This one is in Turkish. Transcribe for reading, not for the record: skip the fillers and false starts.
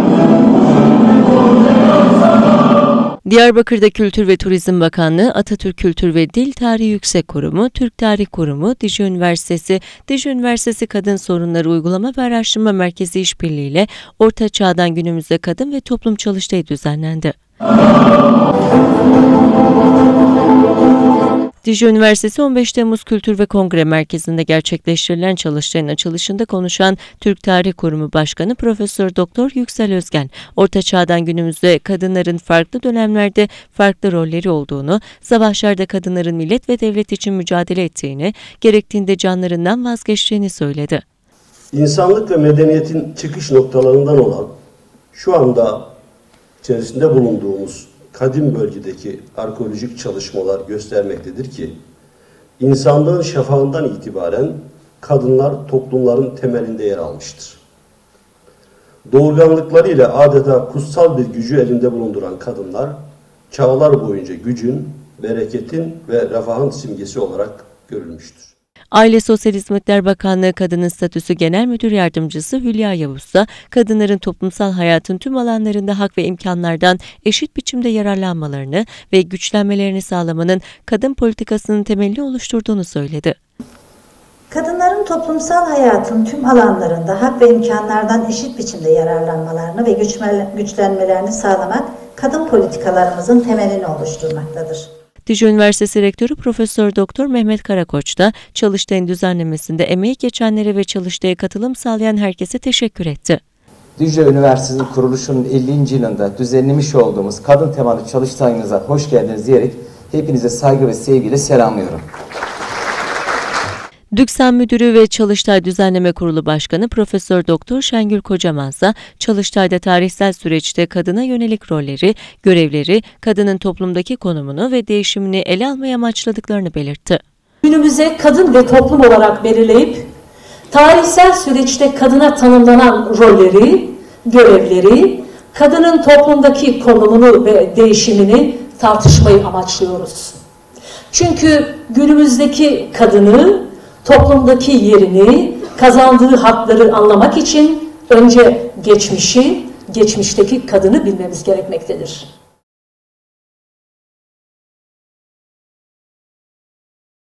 Diyarbakır'da Kültür ve Turizm Bakanlığı, Atatürk Kültür ve Dil Tarihi Yüksek Kurumu, Türk Tarih Kurumu, Dicle Üniversitesi Kadın Sorunları Uygulama ve Araştırma Merkezi işbirliğiyle Orta Çağ'dan günümüze kadın ve toplum çalıştayı düzenlendi. Dicle Üniversitesi 15 Temmuz Kültür ve Kongre Merkezi'nde gerçekleştirilen çalıştayın açılışında konuşan Türk Tarih Kurumu Başkanı Profesör Doktor Yüksel Özgen, Orta Çağ'dan günümüzde kadınların farklı dönemlerde farklı rolleri olduğunu, savaşlarda kadınların millet ve devlet için mücadele ettiğini, gerektiğinde canlarından vazgeçtiğini söyledi. İnsanlık ve medeniyetin çıkış noktalarından olan, şu anda içerisinde bulunduğumuz kadim bölgedeki arkeolojik çalışmalar göstermektedir ki, insanlığın şafağından itibaren kadınlar toplumların temelinde yer almıştır. Doğurganlıklarıyla adeta kutsal bir gücü elinde bulunduran kadınlar, çağlar boyunca gücün, bereketin ve refahın simgesi olarak görülmüştür. Aile Sosyal Hizmetler Bakanlığı Kadının Statüsü Genel Müdür Yardımcısı Hülya Yavuz da kadınların toplumsal hayatın tüm alanlarında hak ve imkanlardan eşit biçimde yararlanmalarını ve güçlenmelerini sağlamanın kadın politikasının temelini oluşturduğunu söyledi. Kadınların toplumsal hayatın tüm alanlarında hak ve imkanlardan eşit biçimde yararlanmalarını ve güçlenmelerini sağlamak kadın politikalarımızın temelini oluşturmaktadır. Dicle Üniversitesi Rektörü Profesör Doktor Mehmet Karakoç da çalıştayın düzenlemesinde emeği geçenlere ve çalıştaya katılım sağlayan herkese teşekkür etti. Dicle Üniversitesi kuruluşunun 50. yılında düzenlemiş olduğumuz kadın temalı çalıştayınıza hoş geldiniz diyerek hepinize saygı ve sevgiyle selamlıyorum. DÜKSEM Müdürü ve Çalıştay Düzenleme Kurulu Başkanı Profesör Doktor Şengül Kocamaz da çalıştayda tarihsel süreçte kadına yönelik rolleri, görevleri, kadının toplumdaki konumunu ve değişimini ele almaya amaçladıklarını belirtti. Günümüze kadın ve toplum olarak belirleyip tarihsel süreçte kadına tanımlanan rolleri, görevleri, kadının toplumdaki konumunu ve değişimini tartışmayı amaçlıyoruz. Çünkü günümüzdeki kadını, toplumdaki yerini, kazandığı hakları anlamak için önce geçmişi, geçmişteki kadını bilmemiz gerekmektedir.